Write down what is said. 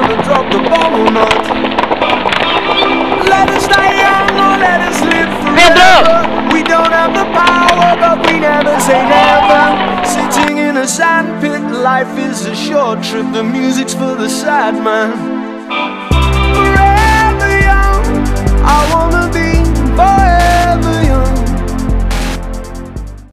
gonna drop the bomb or not. Let us die young or let us live forever. We don't have the power, but we never say never. Sitting in a sandpit, life is a short trip. The music's for the sad man. Forever young, I wanna be